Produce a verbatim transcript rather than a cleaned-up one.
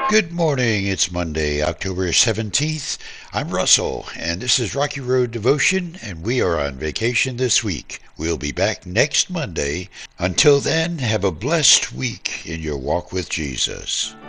Good morning. It's Monday, October seventeenth. I'm Russell, and this is Rocky Road Devotion, and we are on vacation this week. We'll be back next Monday. Until then, have a blessed week in your walk with Jesus.